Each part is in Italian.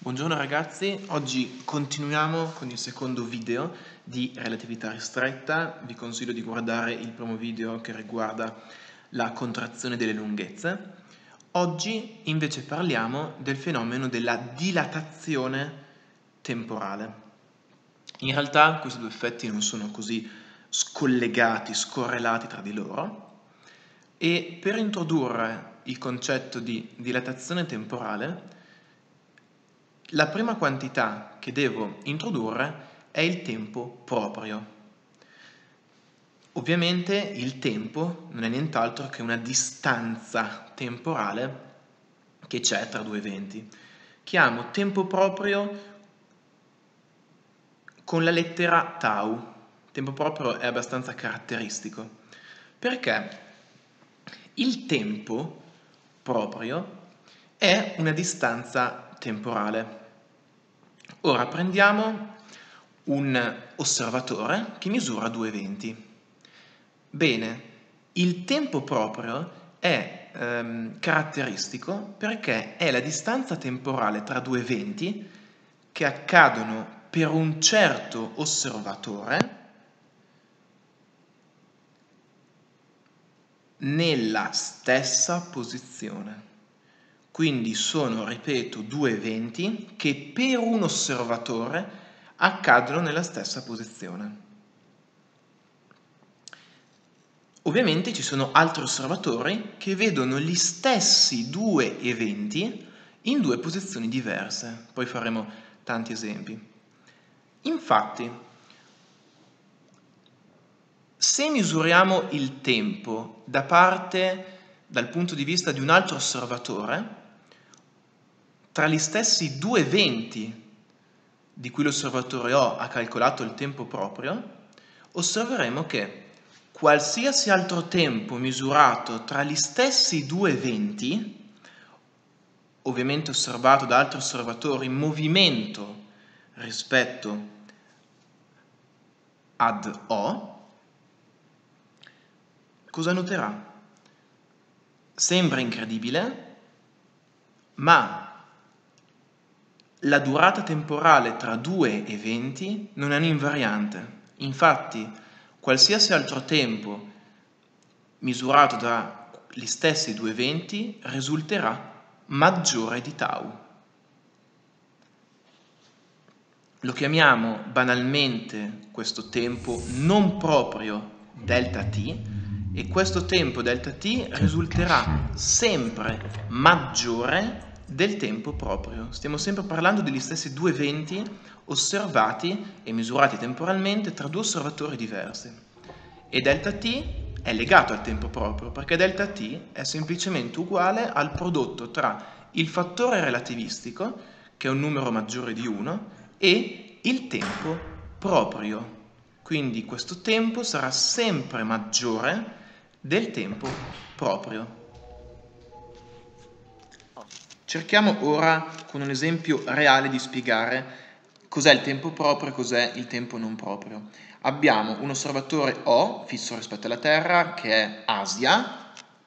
Buongiorno ragazzi, oggi continuiamo con il secondo video di relatività ristretta. Vi consiglio di guardare il primo video che riguarda la contrazione delle lunghezze. Oggi invece parliamo del fenomeno della dilatazione temporale. In realtà questi due effetti non sono così scollegati, scorrelati tra di loro, e per introdurre il concetto di dilatazione temporale la prima quantità che devo introdurre è il tempo proprio. Ovviamente il tempo non è nient'altro che una distanza temporale che c'è tra due eventi. Chiamo tempo proprio con la lettera tau. Tempo proprio è abbastanza caratteristico, perché il tempo proprio è una distanza temporale. Ora prendiamo un osservatore che misura due eventi. Bene, il tempo proprio è caratteristico perché è la distanza temporale tra due eventi che accadono per un certo osservatore nella stessa posizione. Quindi sono, ripeto, due eventi che per un osservatore accadono nella stessa posizione. Ovviamente ci sono altri osservatori che vedono gli stessi due eventi in due posizioni diverse. Poi faremo tanti esempi. Infatti, se misuriamo il tempo dal punto di vista di un altro osservatore, tra gli stessi due eventi di cui l'osservatore O ha calcolato il tempo proprio, osserveremo che qualsiasi altro tempo misurato tra gli stessi due eventi, ovviamente osservato da altri osservatori in movimento rispetto ad O, cosa noterà? Sembra incredibile, ma la durata temporale tra due eventi non è un invariante. Infatti, qualsiasi altro tempo misurato dagli stessi due eventi risulterà maggiore di tau. Lo chiamiamo banalmente questo tempo non proprio delta t, e questo tempo delta t risulterà sempre maggiore del tempo proprio. Stiamo sempre parlando degli stessi due eventi osservati e misurati temporalmente tra due osservatori diversi. E delta t è legato al tempo proprio, perché delta t è semplicemente uguale al prodotto tra il fattore relativistico, che è un numero maggiore di 1, e il tempo proprio. Quindi questo tempo sarà sempre maggiore del tempo proprio. Cerchiamo ora con un esempio reale di spiegare cos'è il tempo proprio e cos'è il tempo non proprio. Abbiamo un osservatore O, fisso rispetto alla Terra, che è Asia,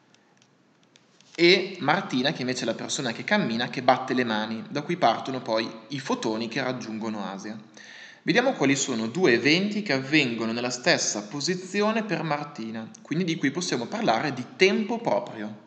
e Martina, che invece è la persona che cammina, che batte le mani, da cui partono poi i fotoni che raggiungono Asia. Vediamo quali sono due eventi che avvengono nella stessa posizione per Martina, quindi di cui possiamo parlare di tempo proprio.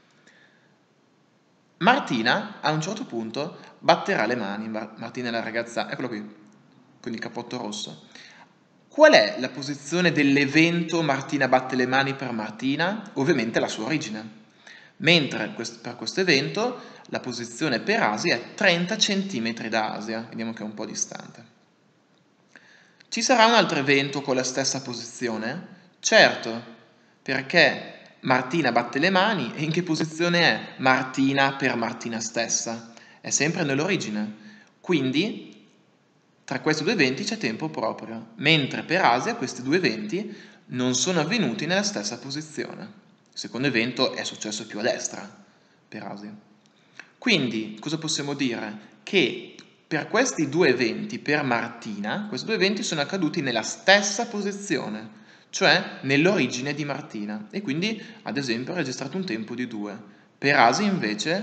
Martina a un certo punto batterà le mani. Martina è la ragazza, eccola qui, con il cappotto rosso. Qual è la posizione dell'evento Martina batte le mani per Martina? Ovviamente la sua origine. Mentre per questo evento la posizione per Asia è 30 cm da Asia, vediamo che è un po' distante. Ci sarà un altro evento con la stessa posizione? Certo, perché Martina batte le mani e in che posizione è Martina per Martina stessa? È sempre nell'origine. Quindi tra questi due eventi c'è tempo proprio, mentre per Asia questi due eventi non sono avvenuti nella stessa posizione. Il secondo evento è successo più a destra per Asia. Quindi cosa possiamo dire? Che per questi due eventi, per Martina, questi due eventi sono accaduti nella stessa posizione, cioè nell'origine di Martina, e quindi ad esempio ha registrato un tempo di 2. Per Asia invece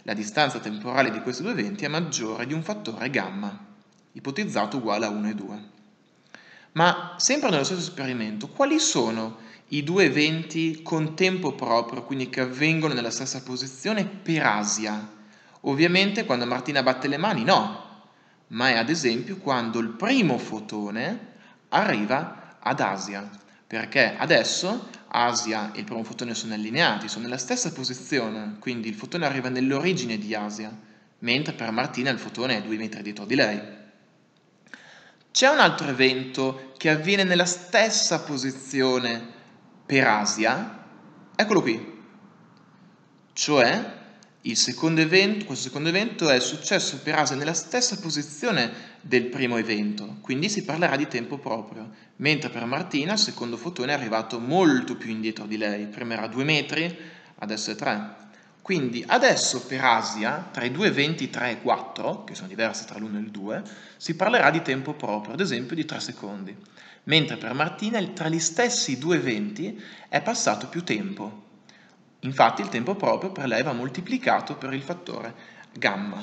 la distanza temporale di questi due eventi è maggiore di un fattore gamma, ipotizzato uguale a 1 e 2. Ma sempre nello stesso esperimento, quali sono i due eventi con tempo proprio, quindi che avvengono nella stessa posizione per Asia? Ovviamente quando Martina batte le mani no, ma è ad esempio quando il primo fotone arriva ad Asia, perché adesso Asia e il primo fotone sono allineati, sono nella stessa posizione, quindi il fotone arriva nell'origine di Asia, mentre per Martina il fotone è 2 metri dietro di lei. C'è un altro evento che avviene nella stessa posizione per Asia, eccolo qui, cioè questo secondo evento è successo per Asia nella stessa posizione del primo evento, quindi si parlerà di tempo proprio, mentre per Martina il secondo fotone è arrivato molto più indietro di lei, prima era 2 metri, adesso è 3. Quindi adesso per Asia, tra i due eventi 3 e 4, che sono diversi tra l'1 e il 2, si parlerà di tempo proprio, ad esempio di 3 secondi, mentre per Martina tra gli stessi due eventi è passato più tempo. Infatti il tempo proprio per lei va moltiplicato per il fattore gamma.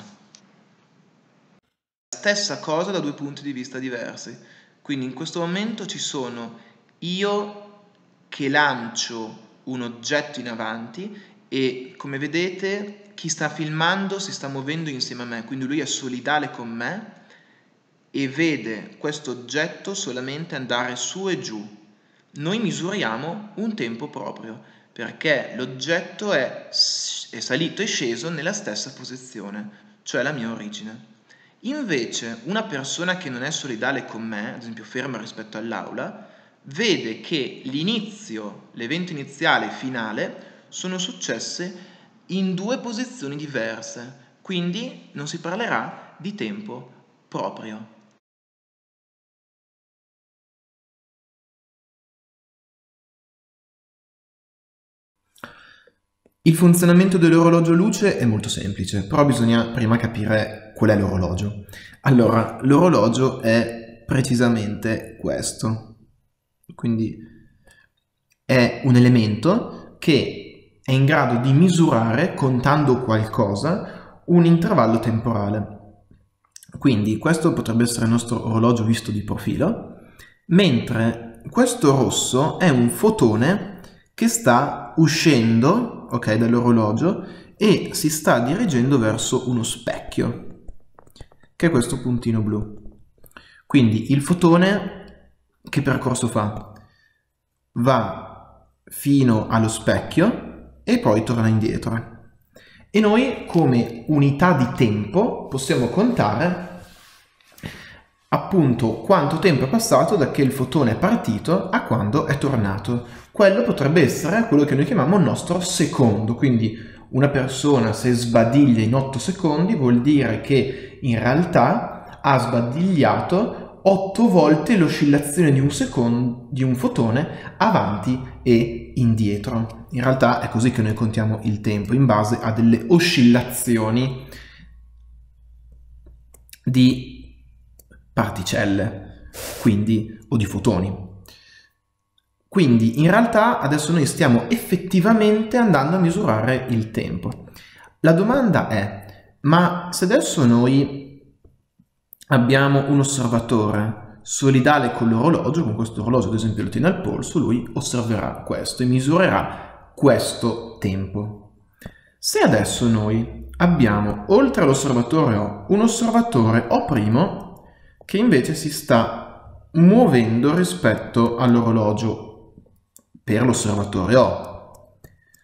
Stessa cosa da due punti di vista diversi. Quindi in questo momento ci sono io che lancio un oggetto in avanti e come vedete chi sta filmando si sta muovendo insieme a me, quindi lui è solidale con me e vede questo oggetto solamente andare su e giù. Noi misuriamo un tempo proprio, perché l'oggetto è salito e sceso nella stessa posizione, cioè la mia origine. Invece una persona che non è solidale con me, ad esempio ferma rispetto all'aula, vede che l'evento iniziale e finale sono successe in due posizioni diverse, quindi non si parlerà di tempo proprio. Il funzionamento dell'orologio luce è molto semplice, però bisogna prima capire qual è l'orologio. Allora, l'orologio è precisamente questo. Quindi è un elemento che è in grado di misurare, contando qualcosa, un intervallo temporale. Quindi questo potrebbe essere il nostro orologio visto di profilo, mentre questo rosso è un fotone che sta uscendo, ok, dall'orologio e si sta dirigendo verso uno specchio, che è questo puntino blu. Quindi il fotone che percorso fa? Va fino allo specchio e poi torna indietro. E noi come unità di tempo possiamo contare appunto quanto tempo è passato da che il fotone è partito a quando è tornato. Quello potrebbe essere quello che noi chiamiamo il nostro secondo, quindi una persona se sbadiglia in 8 secondi vuol dire che in realtà ha sbadigliato 8 volte l'oscillazione di un fotone avanti e indietro. In realtà è così che noi contiamo il tempo, in base a delle oscillazioni di particelle, quindi, o di fotoni. Quindi in realtà adesso noi stiamo effettivamente andando a misurare il tempo. La domanda è, ma se adesso noi abbiamo un osservatore solidale con l'orologio, con questo orologio ad esempio lo tiene al polso, lui osserverà questo e misurerà questo tempo. Se adesso noi abbiamo oltre all'osservatore O un osservatore O' che invece si sta muovendo rispetto all'orologio per l'osservatore O.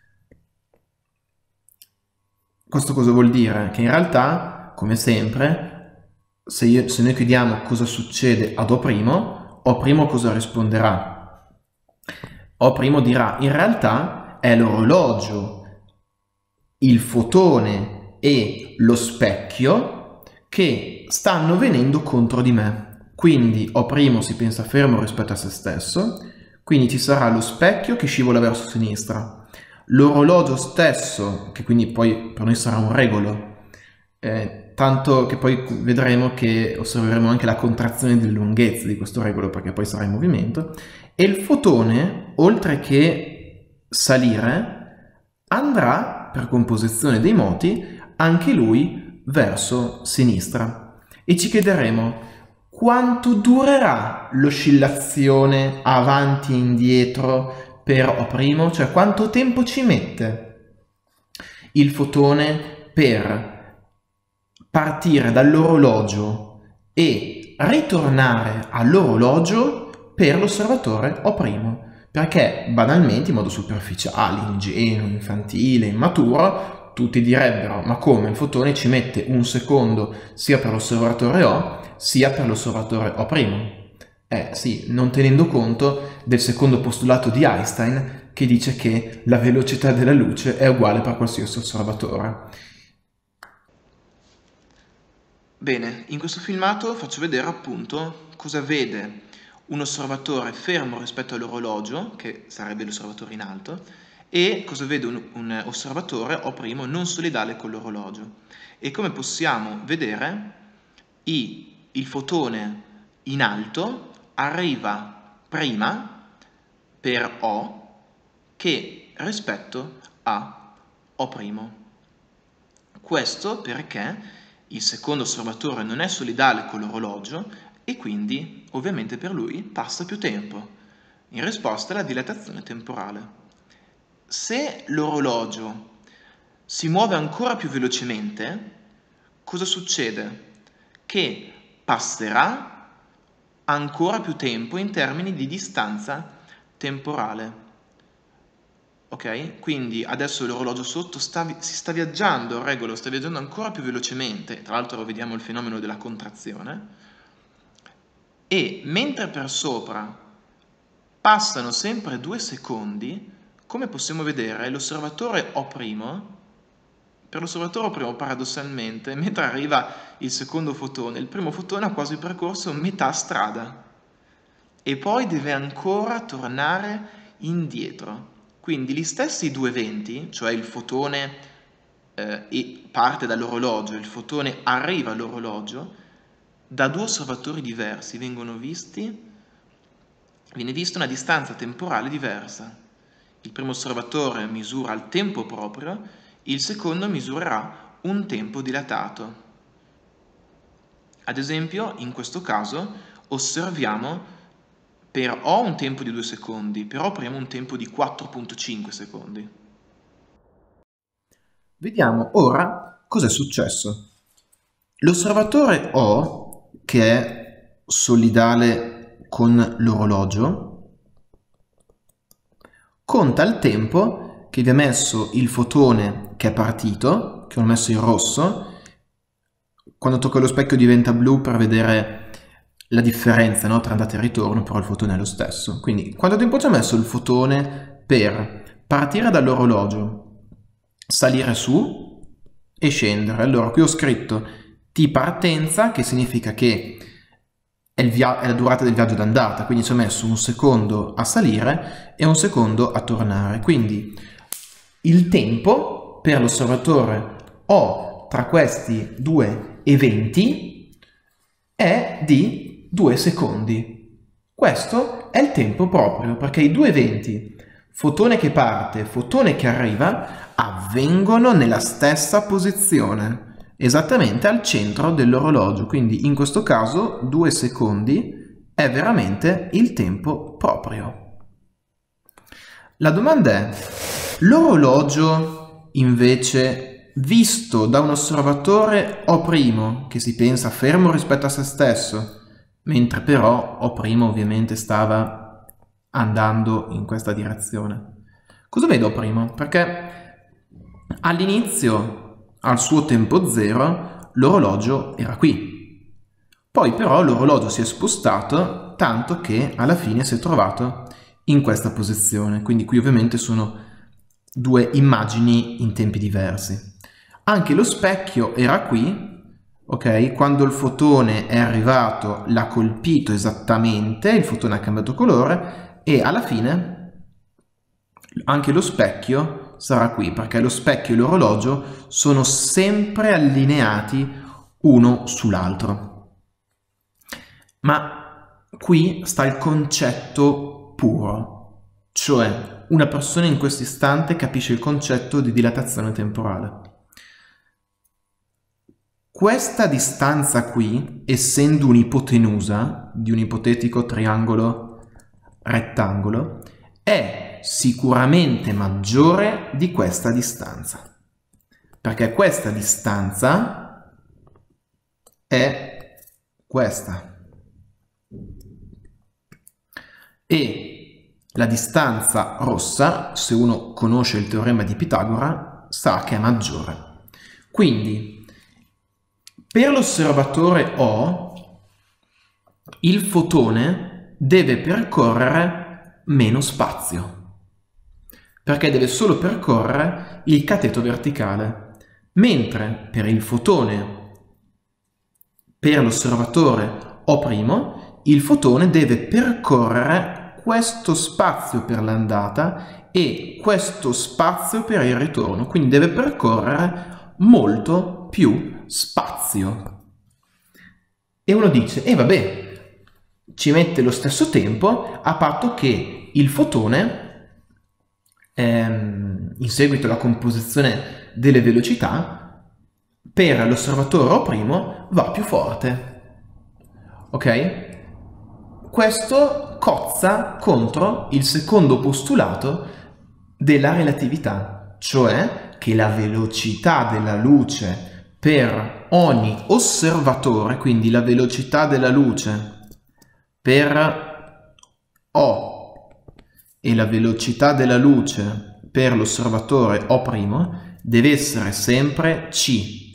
Questo cosa vuol dire? Che in realtà, come sempre, se noi chiediamo cosa succede ad O' cosa risponderà? O' dirà, in realtà è l'orologio, il fotone e lo specchio che stanno venendo contro di me. Quindi O' si pensa fermo rispetto a se stesso, quindi ci sarà lo specchio che scivola verso sinistra, l'orologio stesso, che quindi poi per noi sarà un regolo, tanto che poi vedremo che osserveremo anche la contrazione delle lunghezze di questo regolo, perché poi sarà in movimento, e il fotone, oltre che salire, andrà per composizione dei moti anche lui verso sinistra. E ci chiederemo quanto durerà l'oscillazione avanti e indietro per O', cioè quanto tempo ci mette il fotone per partire dall'orologio e ritornare all'orologio per l'osservatore O'. Perché banalmente, in modo superficiale, ingenuo, infantile, immaturo, tutti direbbero: ma come, il fotone ci mette un secondo sia per l'osservatore O sia per l'osservatore O'? Sì, non tenendo conto del secondo postulato di Einstein, che dice che la velocità della luce è uguale per qualsiasi osservatore. Bene, in questo filmato faccio vedere appunto cosa vede un osservatore fermo rispetto all'orologio, che sarebbe l'osservatore in alto, e cosa vede un osservatore O' non solidale con l'orologio. E come possiamo vedere, il fotone in alto arriva prima per O che rispetto a O'. Questo perché il secondo osservatore non è solidale con l'orologio e quindi ovviamente per lui passa più tempo, in risposta alla dilatazione temporale. Se l'orologio si muove ancora più velocemente, cosa succede? Che passerà ancora più tempo in termini di distanza temporale. Ok? Quindi adesso l'orologio sotto si sta viaggiando, il regolo sta viaggiando ancora più velocemente, tra l'altro vediamo il fenomeno della contrazione, e mentre per sopra passano sempre 2 secondi, come possiamo vedere l'osservatore O', per l'osservatore O' paradossalmente, mentre arriva il secondo fotone, il primo fotone ha quasi percorso metà strada e poi deve ancora tornare indietro. Quindi gli stessi due eventi, cioè il fotone parte dall'orologio, il fotone arriva all'orologio, da 2 osservatori diversi viene vista una distanza temporale diversa. Il primo osservatore misura il tempo proprio, il secondo misurerà un tempo dilatato. Ad esempio, in questo caso, osserviamo per O un tempo di 2 secondi, per O' un tempo di 4,5 secondi. Vediamo ora cosa è successo. L'osservatore O, che è solidale con l'orologio, conta il tempo che vi ha messo il fotone che è partito, che ho messo in rosso. Quando tocca lo specchio diventa blu per vedere la differenza, no, tra andata e ritorno, però il fotone è lo stesso. Quindi quanto tempo ci ha messo il fotone per partire dall'orologio, salire su e scendere? Allora qui ho scritto T partenza, che significa che è la durata del viaggio d'andata, quindi ci ha messo un secondo a salire e un secondo a tornare. Quindi il tempo per l'osservatore O tra questi due eventi è di 2 secondi. Questo è il tempo proprio, perché i due eventi, fotone che parte, fotone che arriva, avvengono nella stessa posizione, esattamente al centro dell'orologio. Quindi in questo caso 2 secondi è veramente il tempo proprio. La domanda è: l'orologio invece visto da un osservatore O', che si pensa fermo rispetto a se stesso, mentre però O' ovviamente stava andando in questa direzione. Cosa vedo O'? Perché all'inizio, al suo tempo zero, l'orologio era qui. Poi però l'orologio si è spostato tanto che alla fine si è trovato in questa posizione. Quindi qui ovviamente sono 2 immagini in tempi diversi. Anche lo specchio era qui. Ok, quando il fotone è arrivato l'ha colpito esattamente, il fotone ha cambiato colore e alla fine anche lo specchio sarà qui, perché lo specchio e l'orologio sono sempre allineati uno sull'altro. Ma qui sta il concetto puro, cioè una persona in questo istante capisce il concetto di dilatazione temporale. Questa distanza qui, essendo un'ipotenusa di un ipotetico triangolo rettangolo, è sicuramente maggiore di questa distanza, perché questa distanza è questa. E la distanza rossa, se uno conosce il teorema di Pitagora, sa che è maggiore. Quindi, per l'osservatore O, il fotone deve percorrere meno spazio, perché deve solo percorrere il cateto verticale, mentre per il fotone, per l'osservatore O', il fotone deve percorrere questo spazio per l'andata e questo spazio per il ritorno, quindi deve percorrere molto più spazio. E uno dice, vabbè, ci mette lo stesso tempo a patto che il fotone, in seguito alla composizione delle velocità, per l'osservatore O' va più forte. Ok? Questo cozza contro il secondo postulato della relatività, cioè che la velocità della luce per ogni osservatore, quindi la velocità della luce per O e la velocità della luce per l'osservatore O', deve essere sempre c.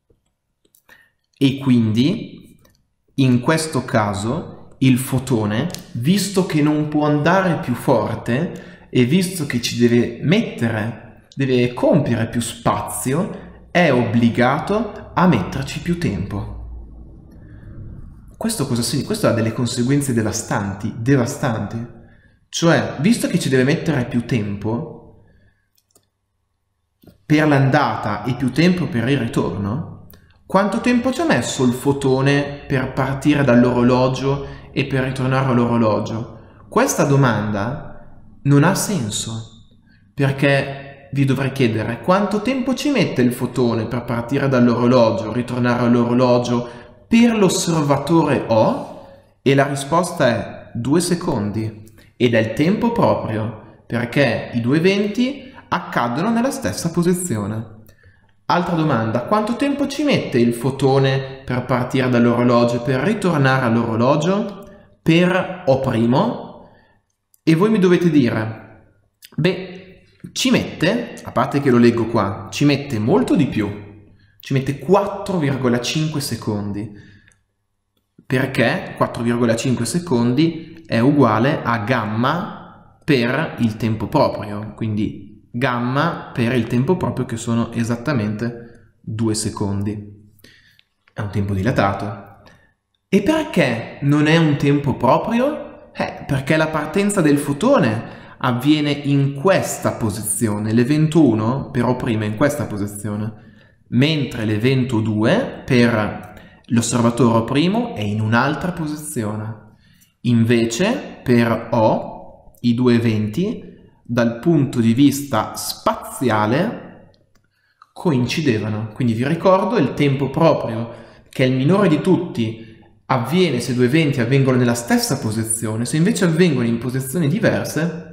E quindi, in questo caso, il fotone, visto che non può andare più forte e visto che ci deve compiere più spazio, è obbligato a metterci più tempo. Questo cosa significa? Questo ha delle conseguenze devastanti. Cioè, visto che ci deve mettere più tempo per l'andata e più tempo per il ritorno, quanto tempo ci ha messo il fotone per partire dall'orologio e per ritornare all'orologio? Questa domanda non ha senso, perché vi dovrei chiedere quanto tempo ci mette il fotone per partire dall'orologio, ritornare all'orologio per l'osservatore O? E la risposta è 2 secondi. Ed è il tempo proprio, perché i due eventi accadono nella stessa posizione. Altra domanda, quanto tempo ci mette il fotone per partire dall'orologio e per ritornare all'orologio per O'? E voi mi dovete dire, beh, ci mette, a parte che lo leggo qua, ci mette molto di più, ci mette 4,5 secondi, perché 4,5 secondi è uguale a gamma per il tempo proprio, quindi gamma per il tempo proprio che sono esattamente 2 secondi. È un tempo dilatato. E perché non è un tempo proprio? Perché la partenza del fotone avviene in questa posizione, l'evento 1 per O' è in questa posizione, mentre l'evento 2 per l'osservatore O' è in un'altra posizione. Invece per O, i due eventi, dal punto di vista spaziale, coincidevano. Quindi vi ricordo il tempo proprio, che è il minore di tutti, avviene se due eventi avvengono nella stessa posizione. Se invece avvengono in posizioni diverse,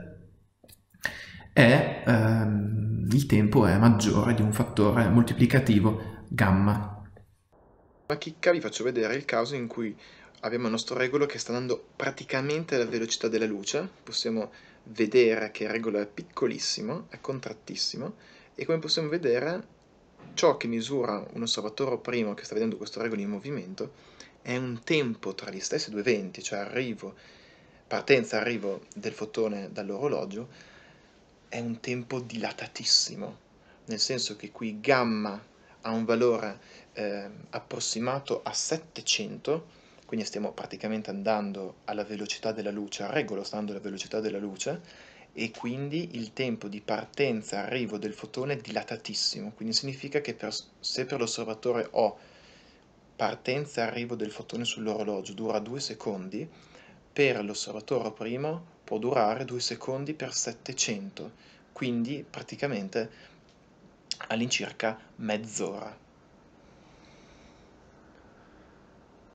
il tempo è maggiore di un fattore moltiplicativo gamma. Una chicca, vi faccio vedere il caso in cui abbiamo il nostro regolo che sta andando praticamente alla velocità della luce. Possiamo vedere che il regolo è piccolissimo, è contrattissimo, e come possiamo vedere ciò che misura un osservatore O' che sta vedendo questo regolo in movimento è un tempo tra gli stessi due eventi, cioè partenza e arrivo del fotone dall'orologio, è un tempo dilatatissimo, nel senso che qui gamma ha un valore approssimato a 700, quindi stiamo praticamente andando alla velocità della luce, al regolo sta andando alla velocità della luce, e quindi il tempo di partenza e arrivo del fotone è dilatatissimo, quindi significa che se per l'osservatore O partenza e arrivo del fotone sull'orologio dura 2 secondi, per l'osservatore O' può durare 2 secondi per 700, quindi praticamente all'incirca mezz'ora.